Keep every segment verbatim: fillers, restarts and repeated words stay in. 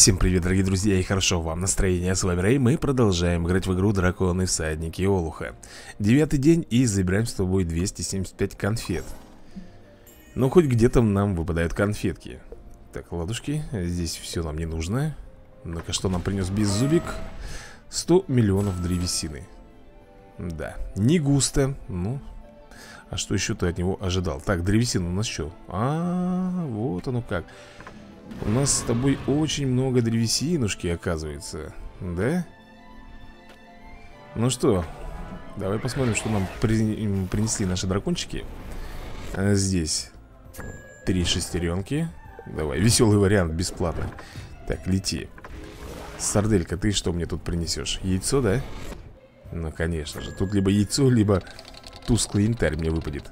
Всем привет, дорогие друзья, и хорошо вам настроение. С вами Рэй, мы продолжаем играть в игру Драконы Всадники Олуха. Девятый день, и забираем с тобой двести семьдесят пять конфет. Ну, хоть где-то нам выпадают конфетки. Так, ладушки, здесь все нам не нужно. Ну-ка, что нам принес беззубик? сто миллионов древесины. Да, не густо, ну... А что еще ты от него ожидал? Так, древесина у нас что? А, вот оно как. У нас с тобой очень много древесинушки, оказывается. Да? Ну что, давай посмотрим, что нам при... принесли наши дракончики. А здесь три шестеренки. Давай, веселый вариант, бесплатно. Так, лети. Сарделька, ты что мне тут принесешь? Яйцо, да? Ну, конечно же, тут либо яйцо, либо тусклый янтарь мне выпадет.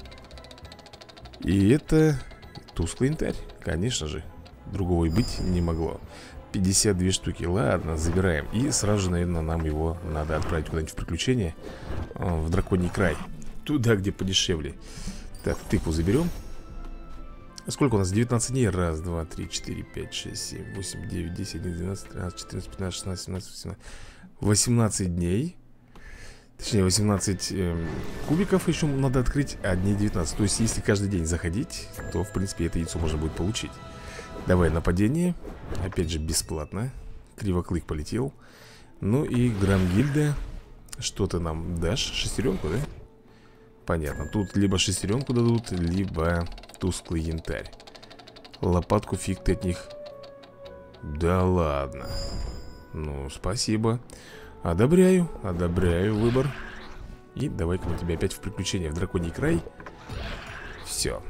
И это тусклый янтарь, конечно же. Другого и быть не могло. пятьдесят две штуки, ладно, забираем. И сразу же, наверное, нам его надо отправить куда-нибудь в приключение. В драконий край. Туда, где подешевле. Так, тыкву заберем. Сколько у нас? девятнадцать дней. Раз, два, три, четыре, пять, шесть, семь, восемь, девять, десять, одиннадцать, двенадцать, тринадцать, четырнадцать, пятнадцать, шестнадцать, семнадцать, восемнадцать. восемнадцать дней. Точнее, восемнадцать э, кубиков еще надо открыть, а дней девятнадцать. То есть, если каждый день заходить, то, в принципе, это яйцо можно будет получить. Давай нападение. Опять же бесплатно. Кривоклык полетел. Ну и Грамгильда. Что ты нам дашь? Шестеренку, да? Понятно. Тут либо шестеренку дадут, либо тусклый янтарь. Лопатку фиг ты от них. Да ладно. Ну, спасибо. Одобряю, одобряю выбор. И давай-ка мы тебя опять в приключения в драконий край. Все.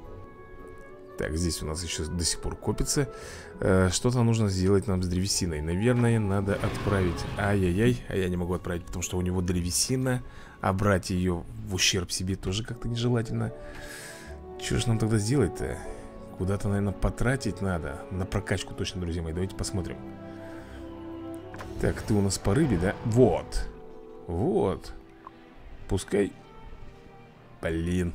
Так, здесь у нас еще до сих пор копится. э, Что-то нужно сделать нам с древесиной. Наверное, надо отправить. Ай-яй-яй, а я не могу отправить, потому что у него древесина. А брать ее в ущерб себе тоже как-то нежелательно. Что же нам тогда сделать-то? Куда-то, наверное, потратить надо. На прокачку точно, друзья мои. Давайте посмотрим. Так, ты у нас по рыбе, да? Вот. Вот. Пускай. Блин.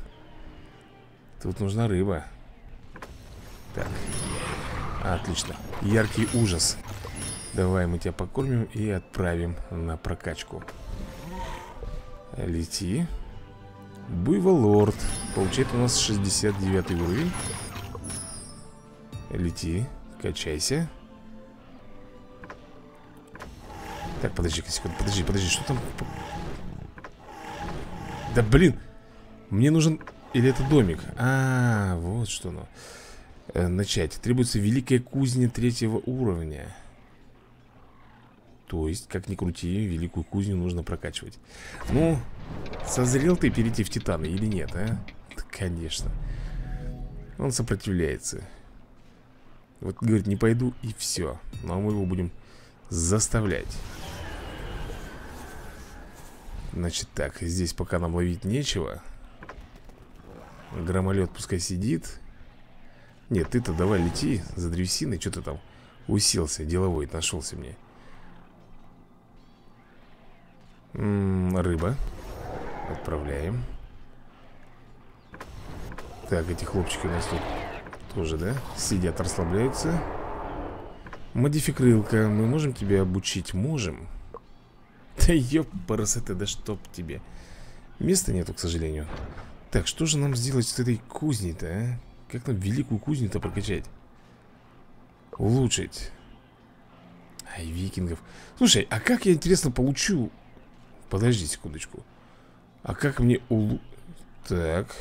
Тут нужна рыба. Так, отлично. Яркий ужас. Давай мы тебя покормим и отправим на прокачку. Лети. Буйволорд. Получает у нас шестьдесят девятый уровень. Лети, качайся. Так, подожди-ка секунду, подожди, подожди, что там? Да блин, мне нужен... Или это домик? А, вот что оно. Начать. Требуется великая кузня третьего уровня. То есть, как ни крути, великую кузню нужно прокачивать. Ну, созрел ты перейти в Титаны или нет, а? Да, конечно. Он сопротивляется. Вот говорит, не пойду, и все. Но мы его будем заставлять. Значит так, здесь пока нам ловить нечего. Громолет пускай сидит. Нет, ты-то давай лети за древесиной. Что ты там уселся, деловой, нашелся мне. М-м, рыба. Отправляем. Так, эти хлопчики у нас тут тоже, да? Сидят, расслабляются. Модификрылка, мы можем тебя обучить? Можем. Да ёпарасоте, да чтоб тебе. Места нету, к сожалению. Так, что же нам сделать с этой кузней-то, а? Как нам великую кузню-то прокачать? Улучшить. Ай, викингов. Слушай, а как я, интересно, получу... Подожди секундочку. А как мне улу... Так.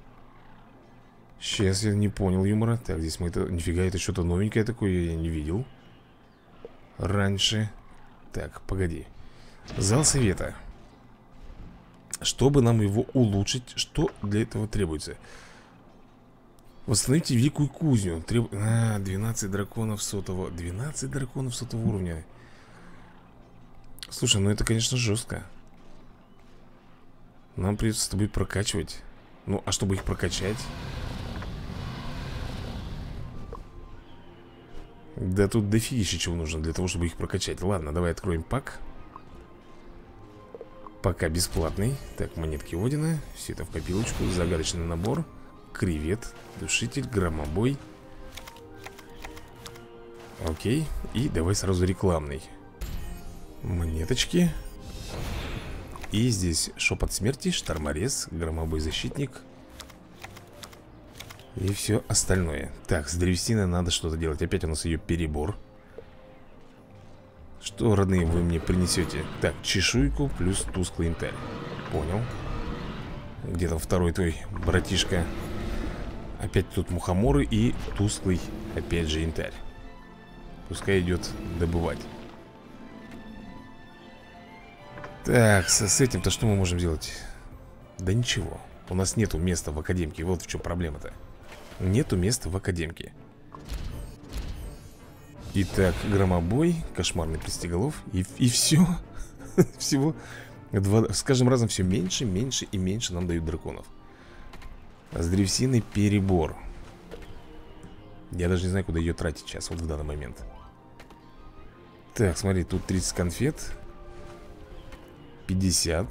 Сейчас я не понял юмора. Так, здесь мы это... Нифига, это что-то новенькое такое я не видел раньше. Так, погоди. Зал совета. Чтобы нам его улучшить, что для этого требуется? Восстановите великую кузню. Треб... А, двенадцать драконов сотого. двенадцать драконов сотого уровня. Слушай, ну это, конечно, жестко. Нам придется с тобой прокачивать. Ну, а чтобы их прокачать... Да тут дофигища чего нужно для того, чтобы их прокачать. Ладно, давай откроем пак. Пока бесплатный. Так, монетки Одина. Все это в копилочку. Загадочный набор. Кревет, душитель, громобой. Окей, и давай сразу рекламный. Монеточки. И здесь шепот смерти, шторморез, громовой защитник. И все остальное. Так, с древесиной надо что-то делать. Опять у нас ее перебор. Что, родные, вы мне принесете? Так, чешуйку плюс тусклый янтарь. Понял. Где там второй твой братишка? Опять тут мухоморы и тусклый, опять же, янтарь. Пускай идет добывать. Так, с, с этим-то что мы можем сделать? Да ничего. У нас нету места в академке. Вот в чем проблема-то. Нету места в академке. Итак, громобой, кошмарный пристеголов. И, и все. Всего два, с каждым разом все меньше, меньше и меньше нам дают драконов. А с древесиной перебор. Я даже не знаю, куда ее тратить сейчас, вот в данный момент. Так, смотри, тут тридцать конфет. пятьдесят.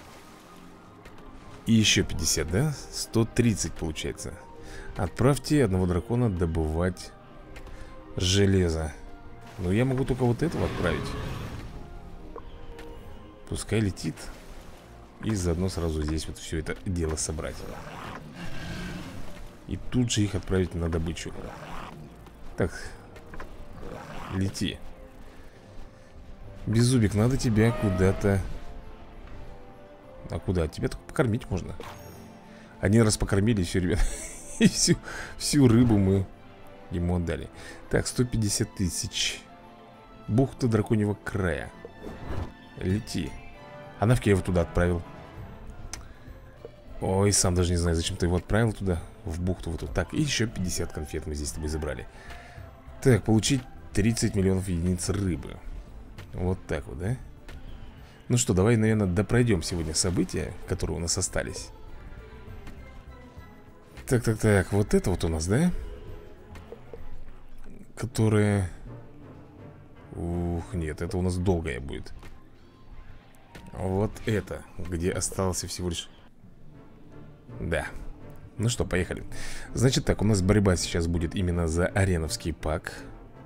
И еще пятьдесят, да? сто тридцать получается. Отправьте одного дракона добывать железо. Но я могу только вот этого отправить. Пускай летит. И заодно сразу здесь вот все это дело собрать. И тут же их отправить на добычу. Так, лети. Беззубик, надо тебя куда-то. А куда? Тебя только покормить можно. Один раз покормили, и все, ребят. И всю, всю рыбу мы ему отдали. Так, сто пятьдесят тысяч. Бухта драконьего края. Лети. А нафиг я его туда отправил? Ой, сам даже не знаю, зачем ты его отправил туда. В бухту вот тут. Так, и еще пятьдесят конфет мы здесь с тобой забрали. Так, получить тридцать миллионов единиц рыбы. Вот так вот, да? Ну что, давай, наверное, допройдем сегодня события, которые у нас остались. Так, так, так, вот это вот у нас, да? Которая... Ух, нет, это у нас долгое будет. Вот это, где остался всего лишь... Да. Ну что, поехали. Значит так, у нас борьба сейчас будет именно за ареновский пак.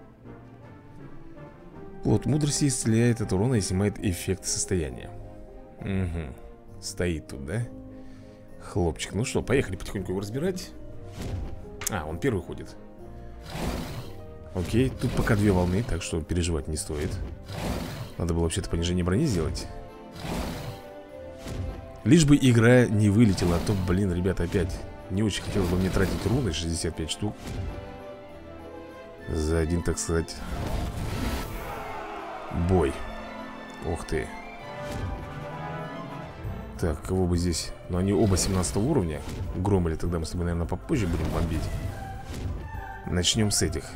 Плод мудрости исцеляет от урона и снимает эффект состояния. Угу. Стоит тут, да? Хлопчик. Ну что, поехали потихоньку его разбирать. А, он первый ходит. Окей, тут пока две волны, так что переживать не стоит. Надо было вообще-то понижение брони сделать. Лишь бы игра не вылетела. А то, блин, ребята, опять не очень хотелось бы мне тратить руны, шестьдесят пять штук за один, так сказать, бой. Ух ты. Так, кого бы здесь? Ну, они оба семнадцатого уровня. Громыли, тогда мы с тобой, наверное, попозже будем бомбить. Начнем с этих.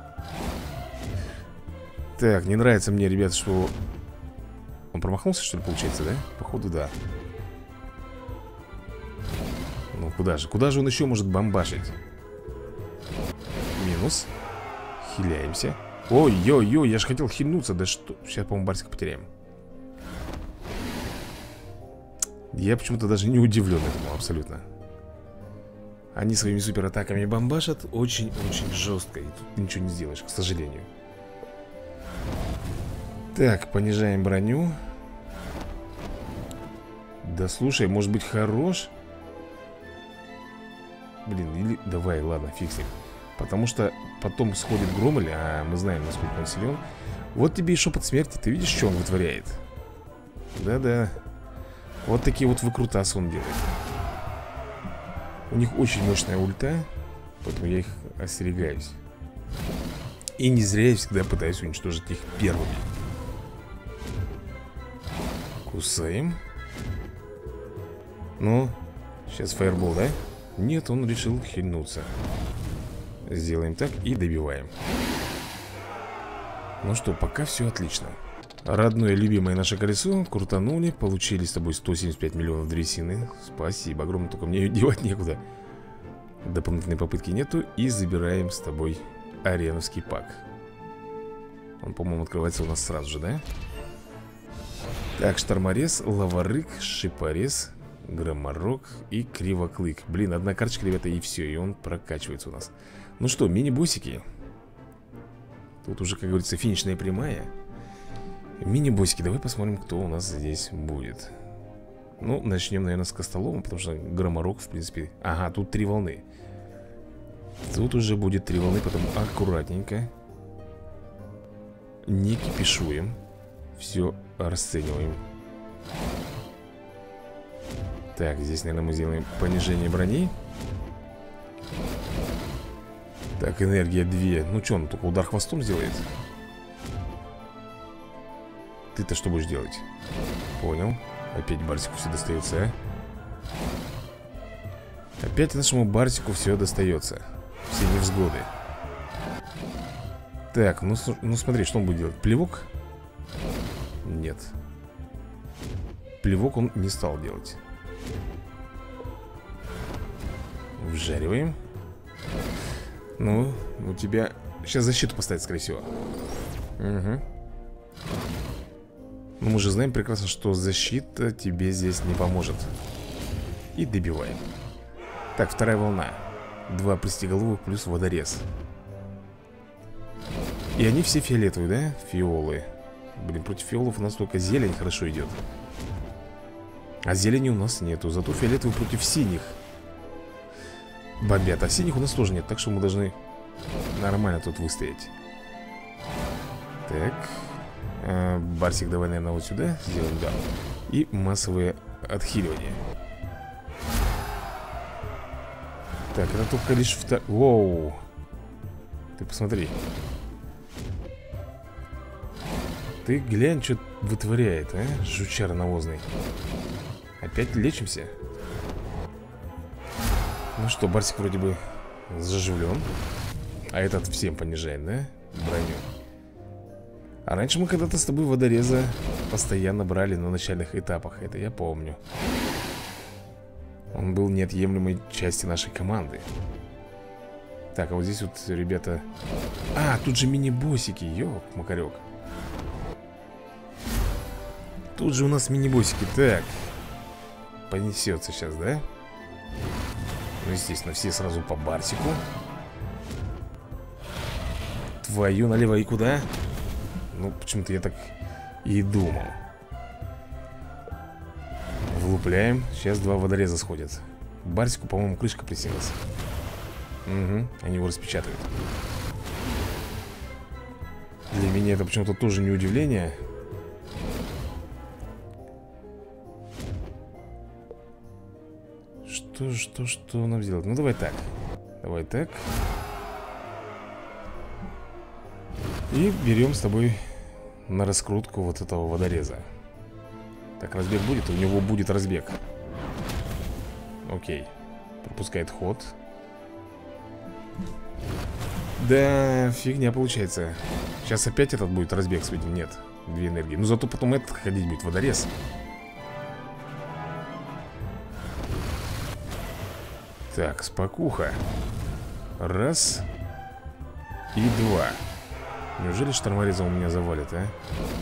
Так, не нравится мне, ребят, что... Он промахнулся, что ли, получается, да? Походу, да. Ну, куда же? Куда же он еще может бомбашить? Минус. Хиляемся. Ой-ой-ой, я же хотел хильнуться. Да что? Сейчас, по-моему, Барсика потеряем. Я почему-то даже не удивлен этому абсолютно. Они своими суператаками бомбашат очень-очень жестко. И тут ничего не сделаешь, к сожалению. Так, понижаем броню. Да слушай, может быть, хорош? Блин, или... Давай, ладно, фиксим. Потому что потом сходит Громоль, а мы знаем, насколько он силен. Вот тебе и шепот смерти. Ты видишь, что он вытворяет? Да-да. Вот такие вот выкрутасы он делает. У них очень мощная ульта, поэтому я их остерегаюсь. И не зря я всегда пытаюсь уничтожить их первыми. Кусаем. Ну, сейчас фаербол, да? Нет, он решил хильнуться. Сделаем так и добиваем. Ну что, пока все отлично. Родное, любимое наше колесо крутанули. Получили с тобой сто семьдесят пять миллионов древесины. Спасибо огромное, только мне ее девать некуда. Дополнительной попытки нету. И забираем с тобой ареновский пак. Он, по-моему, открывается у нас сразу же, да? Так, шторморез, лаварык, шипорез, громорок и кривоклык. Блин, одна карточка, ребята, и все. И он прокачивается у нас. Ну что, мини-босики. Тут уже, как говорится, финишная прямая. Мини-босики, давай посмотрим, кто у нас здесь будет. Ну, начнем, наверное, с Костолома, потому что Громорок, в принципе... Ага, тут три волны. Тут уже будет три волны, потом аккуратненько. Не кипишуем. Все расцениваем. Так, здесь, наверное, мы сделаем понижение брони. Так, энергия две. Ну что, он только удар хвостом сделает? Ты-то что будешь делать? Понял. Опять Барсику все достается, а? Опять нашему Барсику все достается. Все невзгоды. Так, ну, ну смотри, что он будет делать? Плевок? Нет. Плевок он не стал делать. Вжариваем. Ну, у тебя... Сейчас защиту поставить, скорее всего. Угу. Но мы же знаем прекрасно, что защита тебе здесь не поможет. И добиваем. Так, вторая волна. Два пристеголовых плюс водорез. И они все фиолетовые, да? Фиолы. Блин, против фиолов у нас только зелень хорошо идет. А зелени у нас нету. Зато фиолетовые против синих бомбят. А синих у нас тоже нет. Так что мы должны нормально тут выстоять. Так. а, Барсик, давай, наверное, вот сюда сделаем, да. И массовое отхиливание. Так, это только лишь втор... Воу. Ты посмотри. Ты глянь, что вытворяет, а? Жучар навозный. Опять лечимся. Ну что, Барсик вроде бы заживлен. А этот всем понижает, да? Броню. А раньше мы когда-то с тобой водореза постоянно брали на начальных этапах. Это я помню. Он был неотъемлемой частью нашей команды. Так, а вот здесь вот, ребята... А, тут же мини-босики, ёк-макарёк. Тут же у нас мини-босики. Так. Понесется сейчас, да? Ну, естественно, все сразу по Барсику. Твою налево и куда? Ну, почему-то я так и думал. Влупляем. Сейчас два водореза сходят. Барсику, по-моему, крышка приснилась. Угу, они его распечатают. Для меня это почему-то тоже не удивление. Что, что, что нам сделать? Ну, давай так. Давай так. И берем с тобой на раскрутку вот этого водореза. Так, разбег будет? У него будет разбег. Окей. Пропускает ход. Да, фигня получается. Сейчас опять этот будет разбег, смотрите. Нет, две энергии. Но зато потом этот ходить будет, водорез. Так, спокуха. Раз. И два. Неужели шторморезом у меня завалит, а?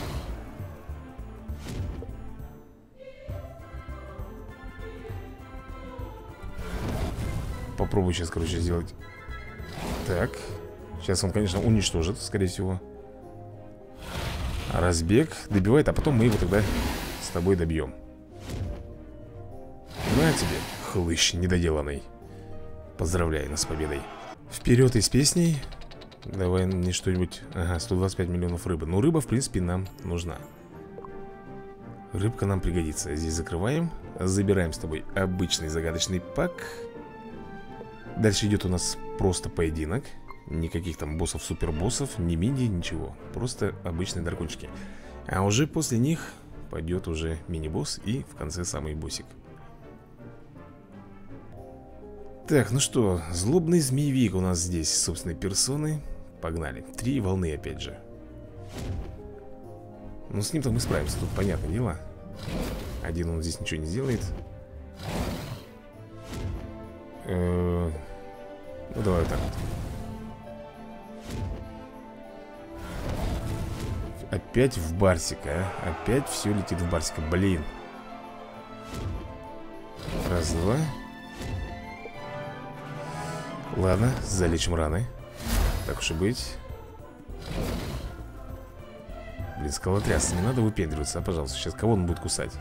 Попробую сейчас, короче, сделать. Так. Сейчас он, конечно, уничтожит, скорее всего. Разбег. Добивает, а потом мы его тогда с тобой добьем. На тебе, хлыщ недоделанный. Поздравляю нас с победой. Вперед из песней. Давай мне что-нибудь. Ага, сто двадцать пять миллионов рыбы. Ну, рыба, в принципе, нам нужна. Рыбка нам пригодится. Здесь закрываем. Забираем с тобой обычный загадочный пак. Дальше идет у нас просто поединок. Никаких там боссов-супербоссов, ни мини, ничего. Просто обычные дракончики. А уже после них пойдет уже мини-босс и в конце самый боссик. Так, ну что, злобный змеевик у нас здесь собственной персоны. Погнали. Три волны опять же. Ну, с ним-то мы справимся, тут понятное дело. Один он здесь ничего не сделает. Э-э- Ну, давай вот так вот. Опять в Барсика, а? Опять все летит в Барсика, блин. Раз, два. Ладно, залечим раны. Так уж и быть. Блин, скалотряс, не надо выпендриваться, а, пожалуйста. Сейчас кого он будет кусать?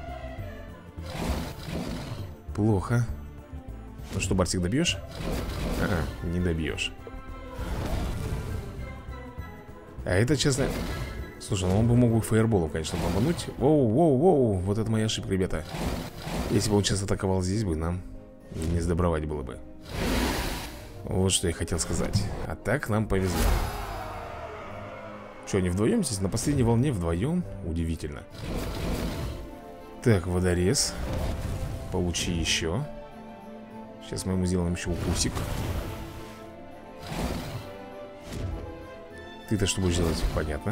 Плохо. Ну что, Барсик, добьешь? Ага, не добьешь. А это, честно... Слушай, ну он бы мог бы фаерболом, конечно, бомбануть. Воу, воу, воу, вот это моя ошибка, ребята. Если бы он сейчас атаковал здесь бы, нам не сдобровать было бы. Вот что я хотел сказать. А так нам повезло. Что, они вдвоем здесь? На последней волне вдвоем? Удивительно. Так, водорез. Получи еще. Сейчас мы ему сделаем еще укусик. Ты-то что будешь делать? Понятно.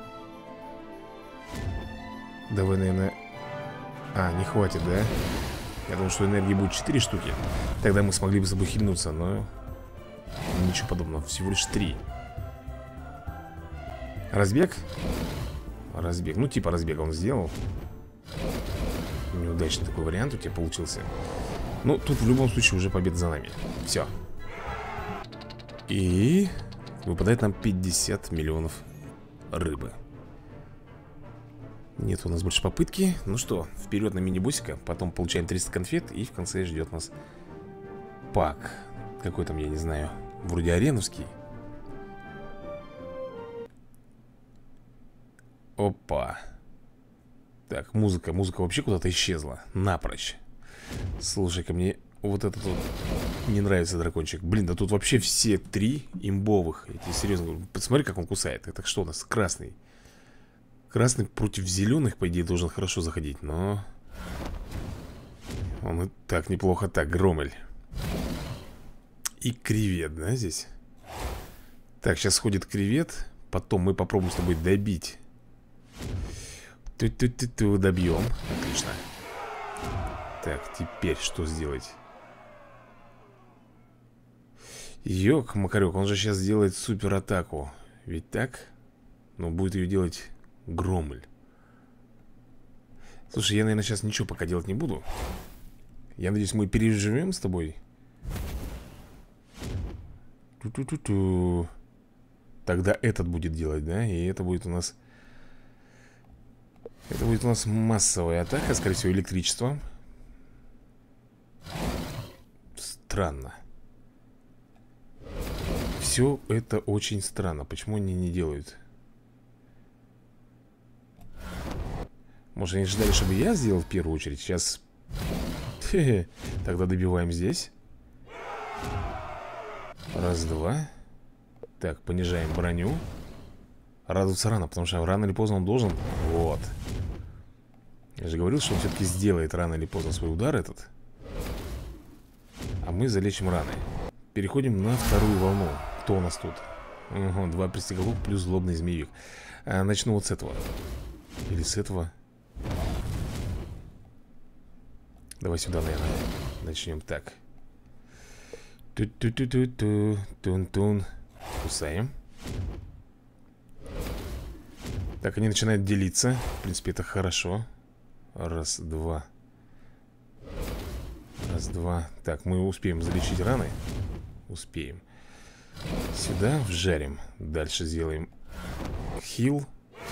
Давай, наверное... А, не хватит, да? Я думал, что энергии будет четыре штуки. Тогда мы смогли бы с тобой хильнуться, но... Ничего подобного, всего лишь три. Разбег? Разбег, ну типа разбега он сделал. Неудачный такой вариант у тебя получился. Ну, тут в любом случае уже победа за нами. Все. И... выпадает нам пятьдесят миллионов рыбы. Нет у нас больше попытки. Ну что, вперед на мини-босика. Потом получаем триста конфет. И в конце ждет нас пак. Какой там, я не знаю. Вроде ареновский. Опа. Так, музыка. Музыка вообще куда-то исчезла. Напрочь. Слушай-ка, мне вот этот вот не нравится дракончик. Блин, да тут вообще все три имбовых. Я тебе серьезно говорю. Посмотри, как он кусает. Это что у нас? Красный. Красный против зеленых, по идее, должен хорошо заходить. Но... он и так неплохо. Так, Громель. И кревет, да, здесь? Так, сейчас сходит кревет. Потом мы попробуем с тобой добить. Ту-ту-ту-ту, добьем. Отлично. Так, теперь что сделать? Ёк, Макарёк, он же сейчас сделает супер атаку. Ведь так? Но будет ее делать Громель. Слушай, я, наверное, сейчас ничего пока делать не буду. Я надеюсь, мы переживем с тобой. Ту-ту-ту-ту. Тогда этот будет делать, да? И это будет у нас... Это будет у нас массовая атака, скорее всего, электричеством. Странно. Все это очень странно. Почему они не делают? Может, они ждали, чтобы я сделал в первую очередь? Сейчас... Хе-хе. Тогда добиваем здесь. Раз, два. Так, понижаем броню. Радоваться рано, потому что рано или поздно он должен... Вот. Я же говорил, что он все-таки сделает рано или поздно свой удар этот. А мы залечим раны. Переходим на вторую волну. Кто у нас тут? Угу, два пристеголовок плюс злобный змеевик. а, Начну вот с этого. Или с этого. Давай сюда, наверное. Начнем так. Ту-ту-ту-ту-ту. Тун-тун. Кусаем. Так, они начинают делиться. В принципе, это хорошо. Раз, два. Раз, два. Так, мы успеем залечить раны. Успеем. Сюда вжарим. Дальше сделаем хил.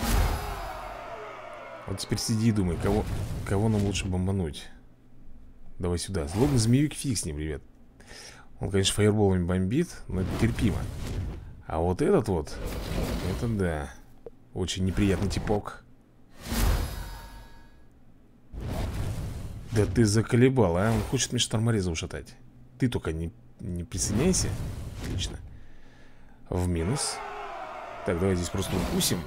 Вот теперь сиди и думай, кого, кого нам лучше бомбануть. Давай сюда. Злобный змеевик, фиг с ним, ребят. Он, конечно, фаерболами бомбит, но это терпимо. А вот этот вот, это да, очень неприятный типок. Да ты заколебал, а? Он хочет мне штормореза ушатать. Ты только не, не присоединяйся. Отлично. В минус. Так, давай здесь просто укусим.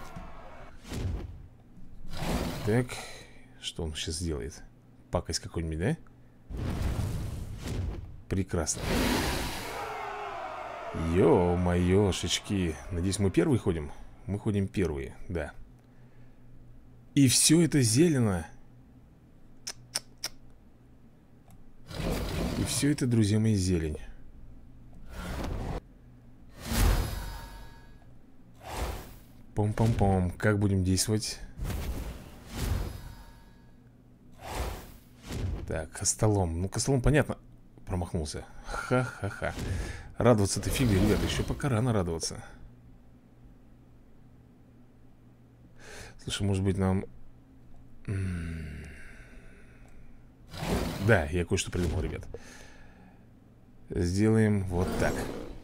Так, что он сейчас сделает? Пакость какой-нибудь, да? Прекрасно. Ё-моёшечки. Надеюсь, мы первые ходим? Мы ходим первые, да. И все это зелено. И все это, друзья мои, зелень. Пом-пом-пом. Как будем действовать? Так, костолом. Ну, костолом понятно. Промахнулся. Ха-ха-ха. Радоваться-то фига, ребята. Еще пока рано радоваться. Слушай, может быть нам... Да, я кое-что придумал, ребят. Сделаем вот так.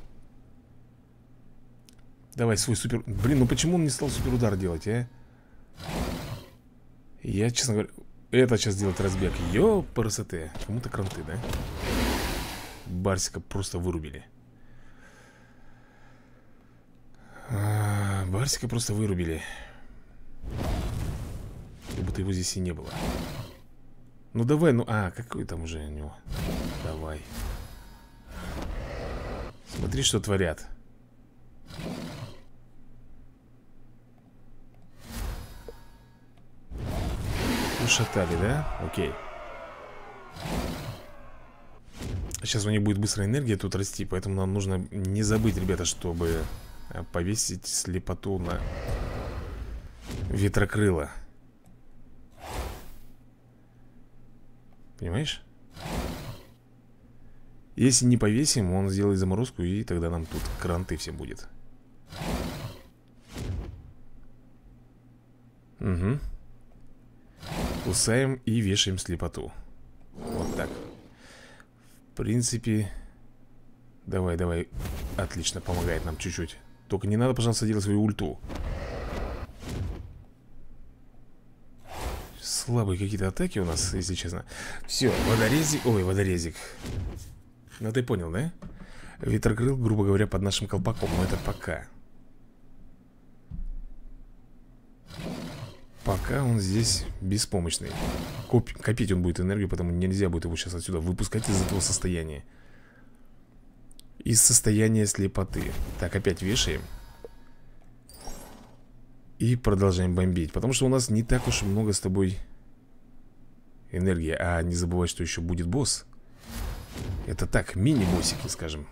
Давай свой супер... Блин, ну почему он не стал суперудар делать, а? Я, честно говоря... Это сейчас делает разбег. Ёпарасоте. Кому-то кранты, да? Барсика просто вырубили. а, Барсика просто вырубили. Как будто его здесь и не было. Ну давай, ну... А, какой там уже у него? Давай. Смотри, что творят. Ушатали, да? Окей. Сейчас у них будет быстрая энергия тут расти, поэтому нам нужно не забыть, ребята, чтобы повесить слепоту на ветрокрыло. Понимаешь? Если не повесим, он сделает заморозку, и тогда нам тут кранты всем будет. Угу. Кусаем и вешаем слепоту. Вот так. В принципе... Давай, давай. Отлично, помогает нам чуть-чуть. Только не надо, пожалуйста, делать свою ульту. Слабые какие-то атаки у нас, если честно. Все, водорезик. Ой, водорезик. Ну ты понял, да? Ветрокрыл, грубо говоря, под нашим колпаком. Но это пока. Пока он здесь беспомощный. Коп... Копить он будет энергию, потому нельзя будет его сейчас отсюда выпускать из этого состояния. Из состояния слепоты. Так, опять вешаем. И продолжаем бомбить. Потому что у нас не так уж много с тобой энергии. А не забывай, что еще будет босс. Это так, мини-боссики, скажем.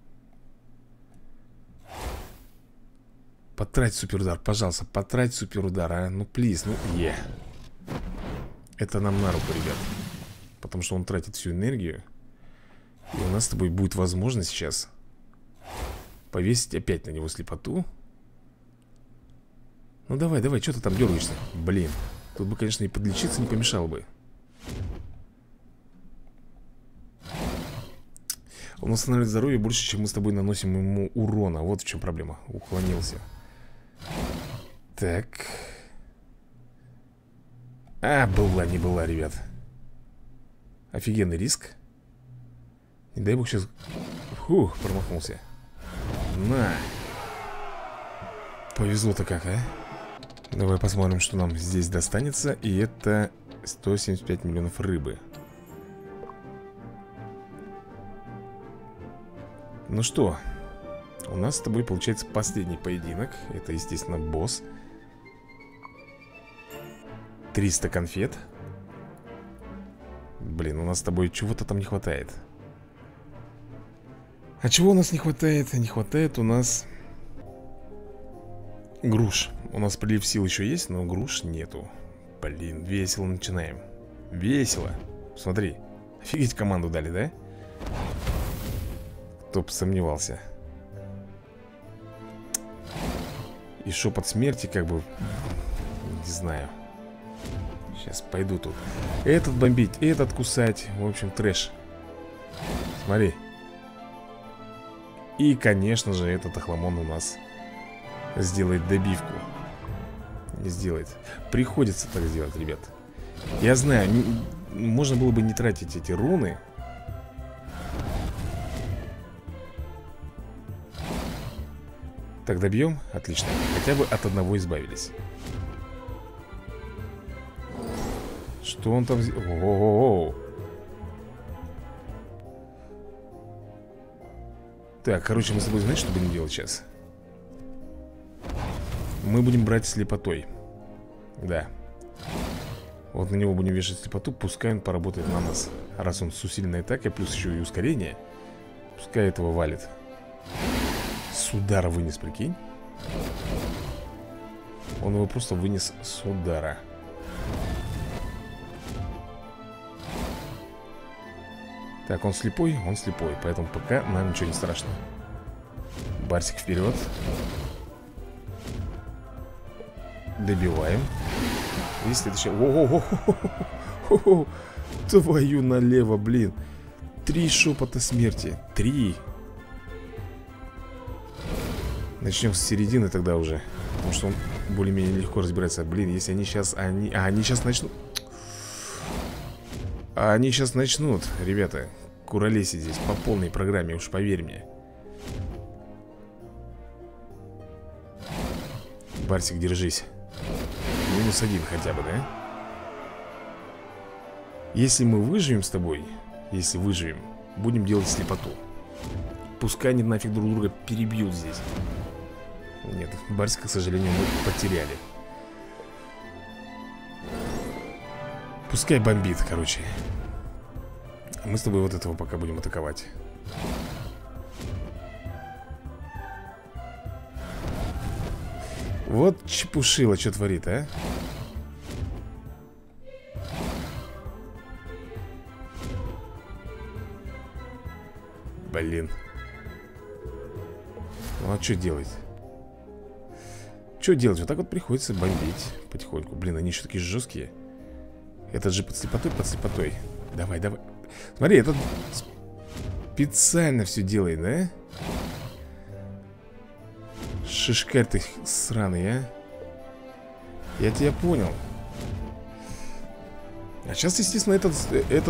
Потрать суперудар, пожалуйста, потрать суперудар, а? Ну, плиз, ну, е yeah. Это нам на руку, ребят. Потому что он тратит всю энергию. И у нас с тобой будет возможность сейчас повесить опять на него слепоту. Ну, давай, давай, что ты там дергаешься? Блин, тут бы, конечно, и подлечиться не помешало бы. Он восстанавливает здоровье больше, чем мы с тобой наносим ему урона. Вот в чем проблема. Уклонился. Так. А, была, не была, ребят. Офигенный риск. Не дай бог сейчас... Фух, промахнулся. На. Повезло-то как, а? Давай посмотрим, что нам здесь достанется. И это сто семьдесят пять миллионов рыбы. Ну что, у нас с тобой получается последний поединок. Это, естественно, босс. триста конфет. Блин, у нас с тобой чего-то там не хватает. А чего у нас не хватает? Не хватает у нас груш. У нас прилив сил еще есть, но груш нету. Блин, весело начинаем. Весело. Смотри, офигеть, команду дали, да? Кто бы сомневался. И шепот смерти, как бы... Не знаю. Сейчас пойду тут. Этот бомбить, этот кусать. В общем, трэш. Смотри. И, конечно же, этот охламон у нас сделает добивку. Не сделает. Приходится так сделать, ребят. Я знаю, можно было бы не тратить эти руны. Так, добьем? Отлично. Хотя бы от одного избавились. Что он там сделал? О-о-о-о. Так, короче, мы с тобой, знаешь, что будем делать сейчас? Мы будем брать слепотой. Да. Вот на него будем вешать слепоту. Пускай он поработает на нас. Раз он с усиленной атакой, плюс еще и ускорение, пускай этого валит. С удара вынес, прикинь. Он его просто вынес с удара. Так, он слепой? Он слепой, поэтому пока нам ничего не страшно. Барсик вперед. Добиваем. И следующее. О-о-о-о-о-о-о-о-о. Твою налево, блин. Три шепота смерти. Три. Начнем с середины тогда уже. Потому что он более-менее легко разбирается. Блин, если они сейчас... Они... А, они сейчас начнут... А они сейчас начнут, ребята, куролесить здесь по полной программе, уж поверь мне. Барсик, держись. Минус один хотя бы, да? Если мы выживем с тобой, если выживем, будем делать слепоту. Пускай они нафиг друг друга перебьют здесь. Нет, Барсика, к сожалению, мы потеряли. Пускай бомбит, короче. Мы с тобой вот этого пока будем атаковать. Вот чепушила, что творит, а? Блин. Ну а что делать? Что делать? Вот так вот приходится бомбить потихоньку. Блин, они еще такие жесткие. Этот же под слепотой, под слепотой. Давай, давай. Смотри, этот специально все делает, да? Шишкарь ты сраный, а? Я тебя понял. А сейчас, естественно, этот... этот...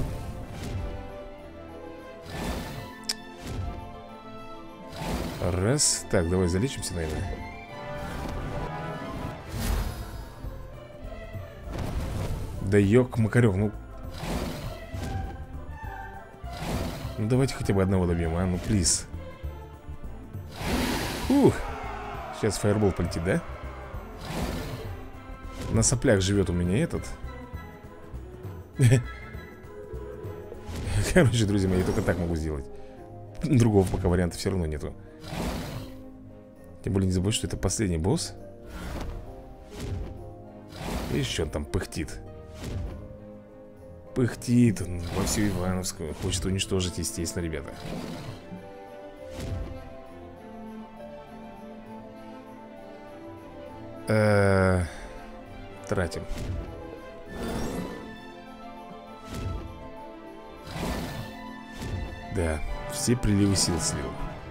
Раз. Так, давай залечимся, наверное. Да ёк, Макарёк, ну... Ну давайте хотя бы одного добьем, а? Ну, плиз. Ух. Сейчас фаербол полетит, да? На соплях живет у меня этот. Короче, друзья мои, я только так могу сделать. Другого пока варианта все равно нету. Тем более не забудь, что это последний босс. И еще он там пыхтит. Пыхтит он во всю Ивановскую. Хочет уничтожить, естественно, ребята. Э-э- Тратим. Да, все приливы сил слил.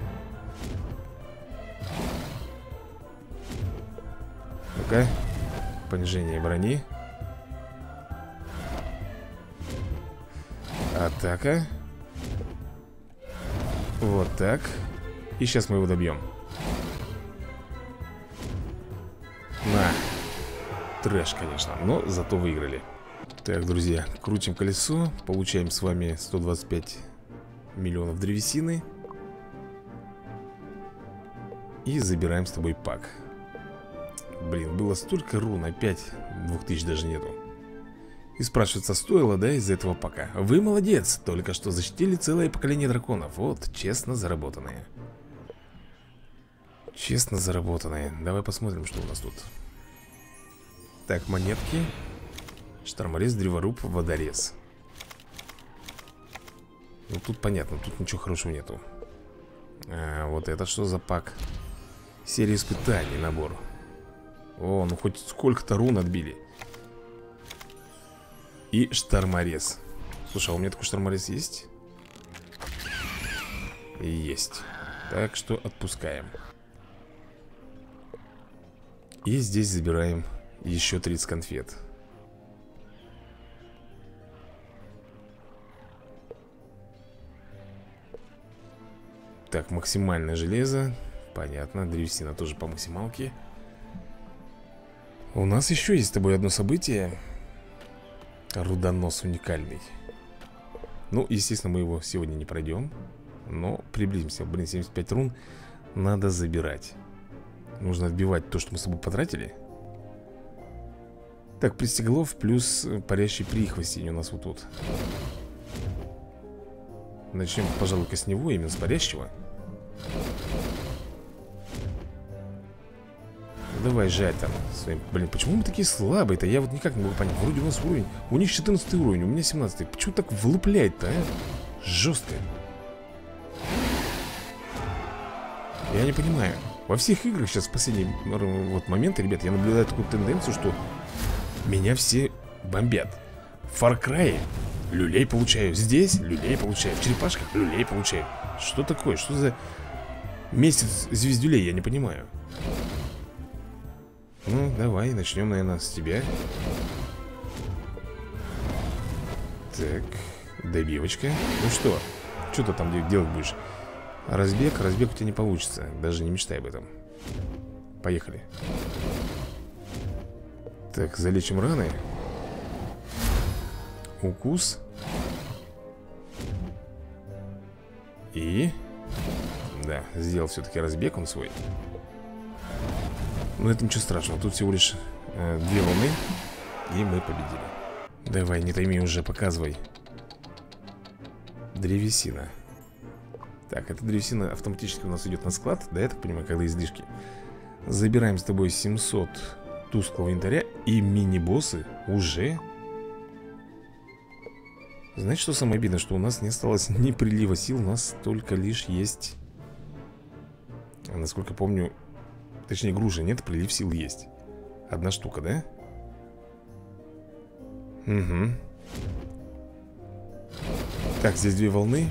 Ну-ка. Понижение брони. Атака. Вот так. И сейчас мы его добьем. На. Трэш, конечно, но зато выиграли. Так, друзья, крутим колесо. Получаем с вами сто двадцать пять миллионов древесины. И забираем с тобой пак. Блин, было столько рун, опять двух тысяч даже нету. И спрашивается, стоило, да, из-за этого пака? Вы молодец, только что защитили целое поколение драконов. Вот, честно заработанные. Честно заработанные. Давай посмотрим, что у нас тут. Так, монетки. Шторморез, древоруб, водорез. Ну, тут понятно, тут ничего хорошего нету. А, вот это что за пак? Серия испытаний, набор. О, ну хоть сколько-то рун отбили. И шторморез. Слушай, а у меня такой шторморез есть? Есть. Так что отпускаем. И здесь забираем еще тридцать конфет. Так, максимальное железо. Понятно, древесина тоже по максималке. У нас еще есть с тобой одно событие. Рудонос уникальный. Ну, естественно, мы его сегодня не пройдем. Но приблизимся. Блин, семьдесят пять рун надо забирать. Нужно отбивать то, что мы с собой потратили. Так, пристеглов плюс парящий прихвостень у нас вот тут. Начнем, пожалуй-ка, с него, именно с парящего. Давай жать там своим. Блин, почему мы такие слабые-то? Я вот никак не могу понять. Вроде у нас уровень. У них четырнадцатый уровень, у меня семнадцатый. Почему так влупляет-то, а? Жестко. Я не понимаю. Во всех играх сейчас в последний вот момент, ребят, я наблюдаю такую тенденцию, что меня все бомбят. В Far Cry люлей получаю, здесь люлей получаю, в черепашках люлей получаю. Что такое? Что за месяц звездюлей? Я не понимаю. Ну, давай, начнем, наверное, с тебя. Так, добивочка. Ну что, что ты там делать будешь? Разбег, разбег у тебя не получится. Даже не мечтай об этом. Поехали. Так, залечим раны. Укус. И... Да, сделал все-таки разбег он свой. Но это ничего страшного. Тут всего лишь э, две волны. И мы победили. Давай, не тайми уже, показывай. Древесина. Так, эта древесина автоматически у нас идет на склад. Да, я так понимаю, когда излишки. Забираем с тобой семьсот тусклого янтаря. И мини-боссы уже. Знаете, что самое обидное? Что у нас не осталось ни прилива сил. У нас только лишь есть, насколько помню, точнее груши нет, прилив сил есть. Одна штука, да? Угу. Так, здесь две волны.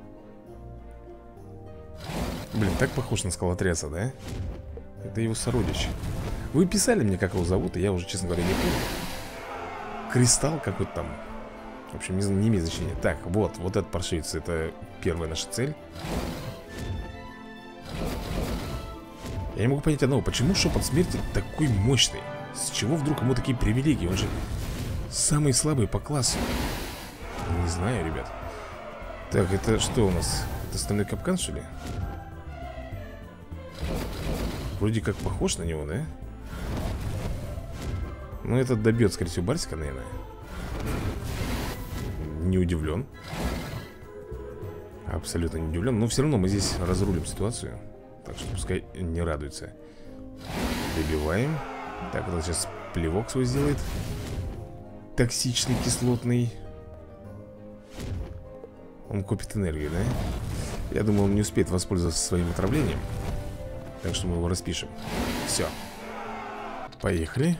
Блин, так похож на скалотряса, да? Это его сородич. Вы писали мне, как его зовут, и я уже, честно говоря, не помню. Кристалл какой-то там. В общем, не, не имеет значения. Так, вот, вот этот паршивец. Это первая наша цель. Я не могу понять одного. Почему шепот смерти такой мощный? С чего вдруг ему такие привилегии? Он же самый слабый по классу. Не знаю, ребят. Так, это что у нас? Это стальной капкан, что ли? Вроде как похож на него, да? Ну, этот добьет, скорее всего, Барсика, наверное. Не удивлен. Абсолютно не удивлен. Но все равно мы здесь разрулим ситуацию. Так что пускай не радуется. Добиваем. Так, вот сейчас плевок свой сделает. Токсичный, кислотный. Он копит энергию, да? Я думаю, он не успеет воспользоваться своим отравлением. Так что мы его распишем. Все. Поехали.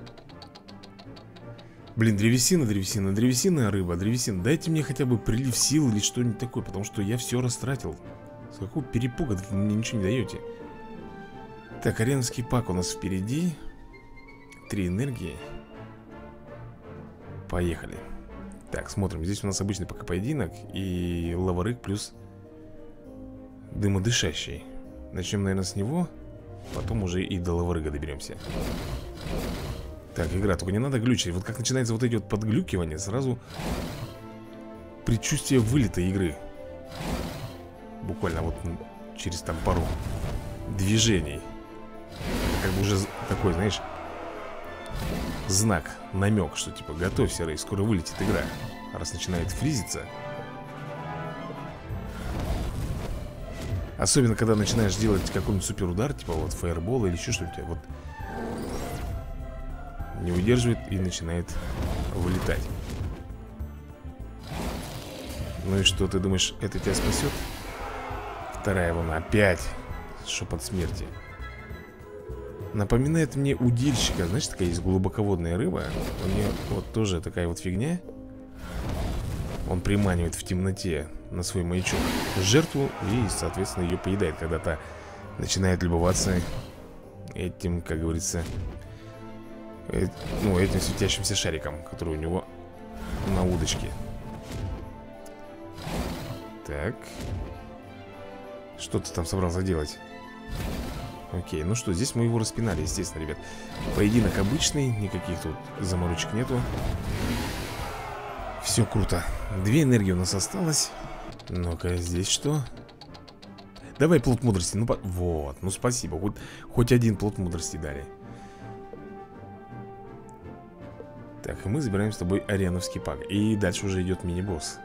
Блин, древесина, древесина, древесина, рыба, древесина. Дайте мне хотя бы прилив сил или что-нибудь такое, потому что я все растратил. С какого перепуга вы мне ничего не даете? Так, аренский пак у нас впереди. Три энергии. Поехали. Так, смотрим. Здесь у нас обычный пока поединок. И лаварык плюс дымодышащий. Начнем, наверное, с него. Потом уже и до лаварыга доберемся. Так, игра, только не надо глючить. Вот как начинается вот эти вот подглюкивания, сразу предчувствие вылета игры. Буквально вот через там пару движений. Это как бы уже такой, знаешь, знак, намек, что типа готовься, Рэй, скоро вылетит игра. Раз начинает фризиться. Особенно, когда начинаешь делать какой-нибудь суперудар, типа вот фаербол или еще что-нибудь. Вот не выдерживает и начинает вылетать. Ну и что, ты думаешь, это тебя спасет? Вторая волна, опять шепот смерти. Напоминает мне удильщика. Знаешь, такая есть глубоководная рыба. У нее вот тоже такая вот фигня. Он приманивает в темноте на свой маячок жертву и, соответственно, ее поедает, когда та начинает любоваться этим, как говорится, э, ну, этим светящимся шариком, который у него на удочке. Так. Что ты там собрался делать? Окей, ну что, здесь мы его распинали, естественно, ребят. Поединок обычный, никаких тут заморочек нету. Все круто. Две энергии у нас осталось. Ну-ка, здесь что? Давай плод мудрости. Ну, по... вот, ну спасибо. Хоть, хоть один плод мудрости дали. Так, и мы забираем с тобой ареновский пак. И дальше уже идет мини-босс.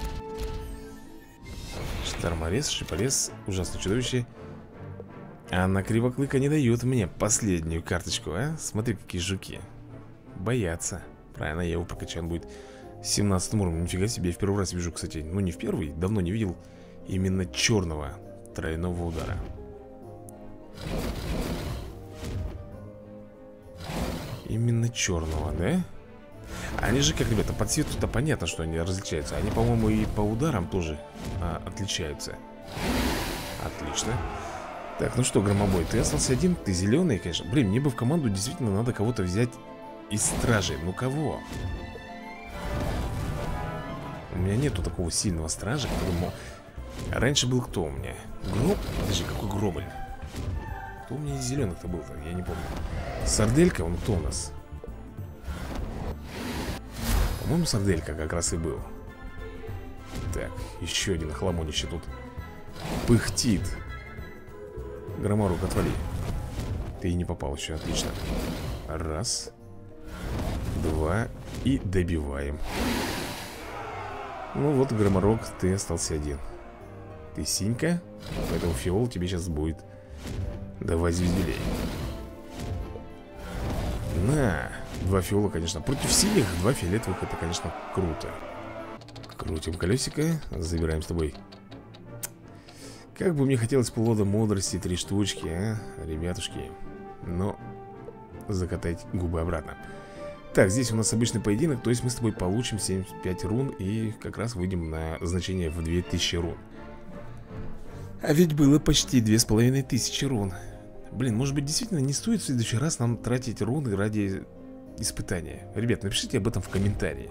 Шторморез, шиполез, ужасное чудовище. А на кривоклыка не дают мне последнюю карточку, а? Смотри, какие жуки. Боятся. Правильно, я его прокачаю, он будет семнадцатым уровнем. Нифига себе, я в первый раз вижу, кстати. Ну, не в первый, давно не видел именно черного тройного удара. Именно черного, да? Они же как, ребята, по цвету-то понятно, что они различаются. Они, по-моему, и по ударам тоже а, отличаются. Отлично. Так, ну что, громобой, ты остался один, ты зеленый, конечно. Блин, мне бы в команду действительно надо кого-то взять из стражей. Ну кого? У меня нету такого сильного стража, которому... Раньше был кто у меня? Гроб? Подожди, какой гробль? Кто у меня из зеленых-то был-то? Я не помню. Сарделька, он кто у нас? По-моему, Сарделька как раз и был. Так, еще один охламонище тут пыхтит. Громорук, отвали. Ты и не попал еще, отлично. Раз. Два. И добиваем. Ну вот, Громорок, ты остался один. Ты синька, поэтому фиол тебе сейчас будет давать звездюлей. На, два фиола, конечно. Против синих два фиолетовых, это, конечно, круто. Крутим колесико, забираем с тобой. Как бы мне хотелось плода мудрости, три штучки, а, ребятушки. Но закатать губы обратно. Так, здесь у нас обычный поединок, то есть мы с тобой получим семьдесят пять рун и как раз выйдем на значение в две тысячи рун. А ведь было почти две с половиной тысячи рун. Блин, может быть, действительно не стоит в следующий раз нам тратить руны ради испытания? Ребят, напишите об этом в комментарии.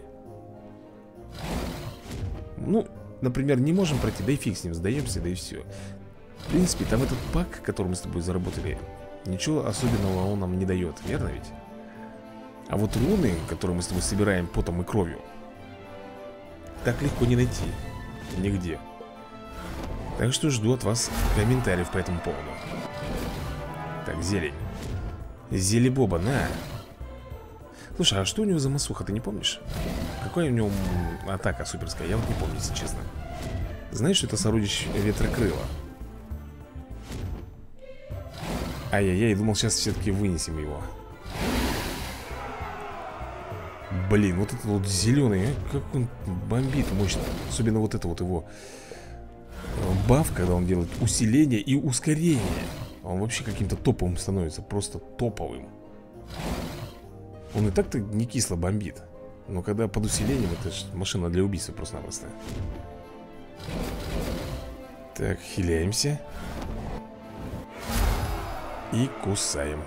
Ну, например, не можем пройти, да и фиг с ним, сдаемся, да и все. В принципе, там этот пак, который мы с тобой заработали, ничего особенного он нам не дает, верно ведь? А вот руны, которые мы с тобой собираем потом и кровью, так легко не найти. Нигде. Так что жду от вас комментариев по этому поводу. Так, зелень. Зелебоба, на. Слушай, а что у него за масуха, ты не помнишь? Какая у него атака суперская? Я вот не помню, если честно. Знаешь, что это сородич ветрокрыла? Ай-яй-яй, думал, сейчас все-таки вынесем его. Блин, вот этот вот зеленый, а? Как он бомбит мощно. Особенно вот это вот его баф, когда он делает усиление и ускорение. Он вообще каким-то топовым становится. Просто топовым. Он и так-то не кисло бомбит. Но когда под усилением, это же машина для убийства просто-напросто. Так, хиляемся. И кусаем.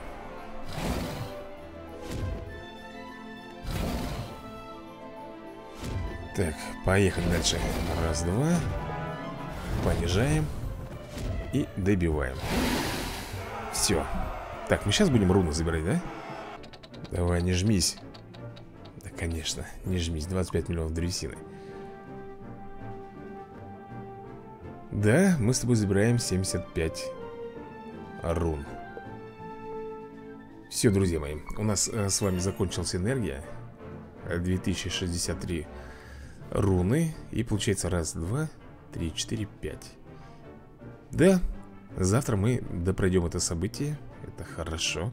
Так, поехали дальше. Раз, два. Понижаем. И добиваем. Все. Так, мы сейчас будем руны забирать, да? Давай, не жмись. Да, конечно, не жмись. двадцать пять миллионов древесины. Да, мы с тобой забираем семьдесят пять рун. Все, друзья мои, у нас э, с вами закончилась энергия. две тысячи шестьдесят три руны. И получается раз, два, три, четыре, пять. Да, завтра мы допройдем это событие. Это хорошо.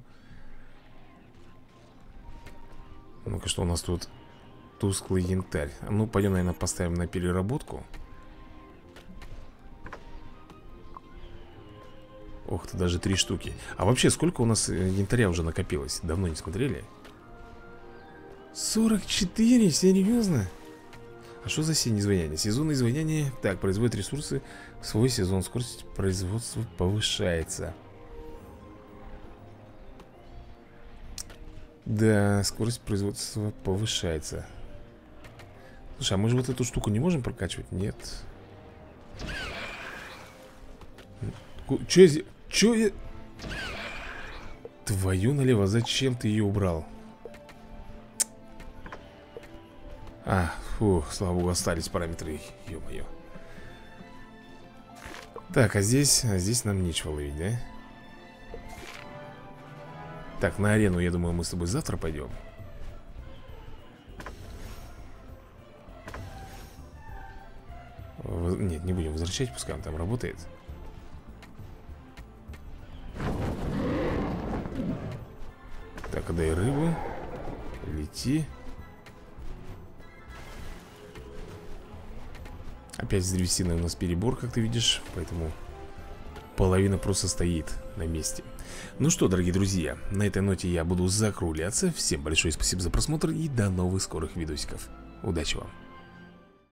Ну-ка, что у нас тут? Тусклый янтарь. Ну, пойдем, наверное, поставим на переработку. Ох ты, даже три штуки. А вообще, сколько у нас янтаря уже накопилось? Давно не смотрели? сорок четыре? Серьезно? А что за синее изваяние? Сезонное изваяние. Так, производит ресурсы в свой сезон. Скорость производства повышается. Да, скорость производства повышается. Слушай, а мы же вот эту штуку не можем прокачивать? Нет. Че я... Че я... Твою налево, зачем ты ее убрал? А, фух, слава богу, остались параметры. Ё-моё. Так, а здесь, а здесь нам нечего ловить, да? Так, на арену, я думаю, мы с тобой завтра пойдем. Воз... Нет, не будем возвращать, пускай он там работает. Так, отдай рыбу. Лети. Опять с древесиной у нас перебор, как ты видишь. Поэтому половина просто стоит на месте. Ну что, дорогие друзья, на этой ноте я буду закругляться. Всем большое спасибо за просмотр и до новых скорых видосиков. Удачи вам!